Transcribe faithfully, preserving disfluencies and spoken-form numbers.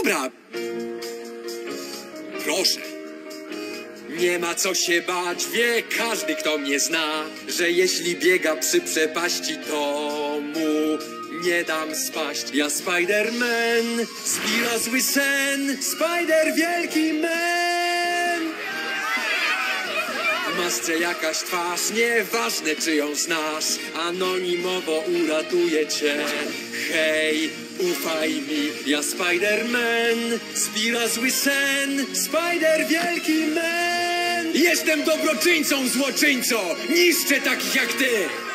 dobra. Proszę. Nie ma co się bać, wie każdy, kto mnie zna, że jeśli biega przy przepaści, to mu nie dam spaść. Ja Spider-Man, zbira zły sen, Spider wielki man. W masce jakaś twarz, nieważne czy ją znasz, anonimowo uratuje cię. Hej, ufaj mi, ja Spider-Man, zbira zły sen, Spider wielki man. Jestem dobroczyńcą, złoczyńco, niszczę takich jak ty.